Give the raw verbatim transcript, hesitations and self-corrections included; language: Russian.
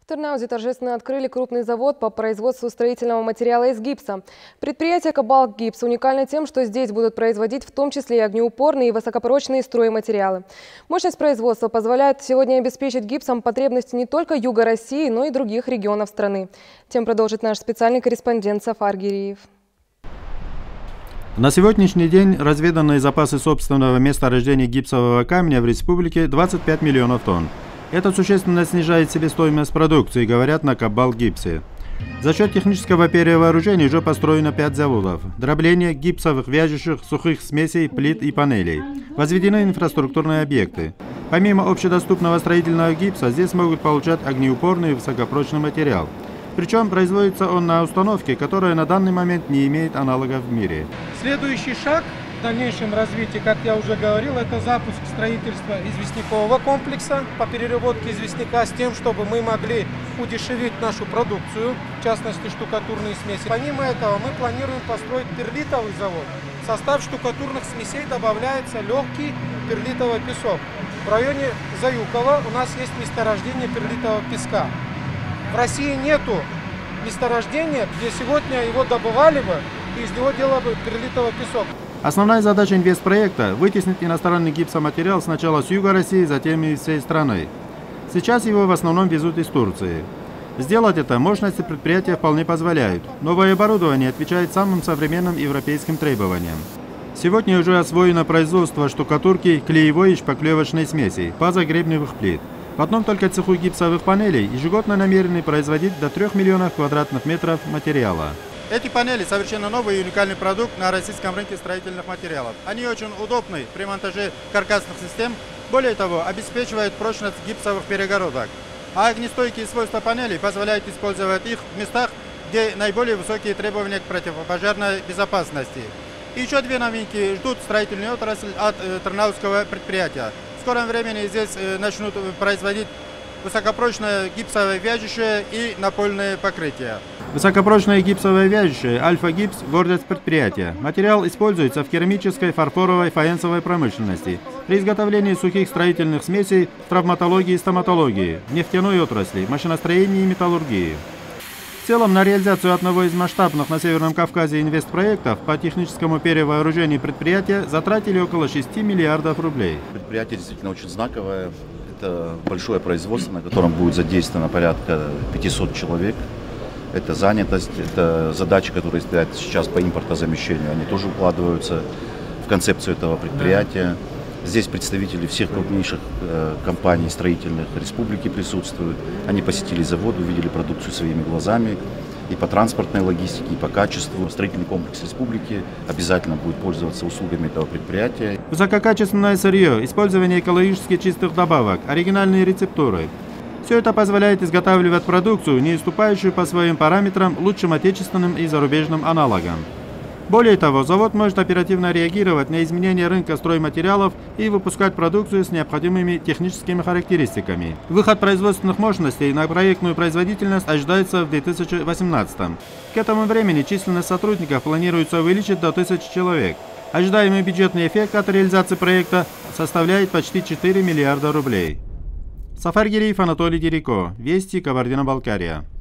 В Тырнаузе торжественно открыли крупный завод по производству строительного материала из гипса. Предприятие «Кабалк-Гипс» уникально тем, что здесь будут производить в том числе и огнеупорные и высокопрочные стройматериалы. Мощность производства позволяет сегодня обеспечить гипсом потребности не только юга России, но и других регионов страны. Тем продолжит наш специальный корреспондент Сафар Гириев. На сегодняшний день разведанные запасы собственного месторождения гипсового камня в республике двадцать пять миллионов тонн. Это существенно снижает себестоимость продукции, говорят на «Кабалк-Гипсе». За счет технического перевооружения уже построено пять заводов. Дробление гипсовых вяжущих, сухих смесей, плит и панелей. Возведены инфраструктурные объекты. Помимо общедоступного строительного гипса, здесь могут получать огнеупорный и высокопрочный материал. Причем производится он на установке, которая на данный момент не имеет аналогов в мире. Следующий шаг в дальнейшем развитии, как я уже говорил, это запуск строительства известнякового комплекса по переработке известняка с тем, чтобы мы могли удешевить нашу продукцию, в частности штукатурные смеси. Помимо этого мы планируем построить перлитовый завод. В состав штукатурных смесей добавляется легкий перлитовый песок. В районе Заюкова у нас есть месторождение перлитового песка. В России нету месторождения, где сегодня его добывали бы и из него делали бы перлитовый песок. Основная задача инвестпроекта – вытеснить иностранный гипсоматериал сначала с юга России, затем и из всей страны. Сейчас его в основном везут из Турции. Сделать это мощности предприятия вполне позволяют. Новое оборудование отвечает самым современным европейским требованиям. Сегодня уже освоено производство штукатурки, клеевой и шпаклевочной смеси, базогребневых плит. В одном только цеху гипсовых панелей ежегодно намерены производить до трёх миллионов квадратных метров материала. Эти панели совершенно новый и уникальный продукт на российском рынке строительных материалов. Они очень удобны при монтаже каркасных систем. Более того, обеспечивают прочность гипсовых перегородок. А огнестойкие свойства панелей позволяют использовать их в местах, где наиболее высокие требования к противопожарной безопасности. И еще две новинки ждут строительную отрасль от э, Тырнаузского предприятия. В скором времени здесь э, начнут производить высокопрочное гипсовое вяжущее и напольное покрытие. Высокопрочное гипсовое вяжущее «Альфа-Гипс» – гордость предприятия. Материал используется в керамической, фарфоровой, фаянсовой промышленности, при изготовлении сухих строительных смесей, в травматологии и стоматологии, в нефтяной отрасли, машиностроении и металлургии. В целом, на реализацию одного из масштабных на Северном Кавказе инвестпроектов по техническому перевооружению предприятия затратили около шести миллиардов рублей. Предприятие действительно очень знаковое. Это большое производство, на котором будет задействовано порядка пятисот человек. Это занятость, это задачи, которые стоят сейчас по импортозамещению, они тоже укладываются в концепцию этого предприятия. Здесь представители всех крупнейших э, компаний строительных республики присутствуют. Они посетили завод, увидели продукцию своими глазами. И по транспортной логистике, и по качеству. Строительный комплекс республики обязательно будет пользоваться услугами этого предприятия. Высококачественное сырье, использование экологически чистых добавок, оригинальные рецептуры. Все это позволяет изготавливать продукцию, не уступающую по своим параметрам лучшим отечественным и зарубежным аналогам. Более того, завод может оперативно реагировать на изменения рынка стройматериалов и выпускать продукцию с необходимыми техническими характеристиками. Выход производственных мощностей на проектную производительность ожидается в две тысячи восемнадцатом. К этому времени численность сотрудников планируется увеличить до тысячи человек. Ожидаемый бюджетный эффект от реализации проекта составляет почти четыре миллиарда рублей. Сафар Гириев, Анатолий Дереко. Вести, Кабардино-Балкария.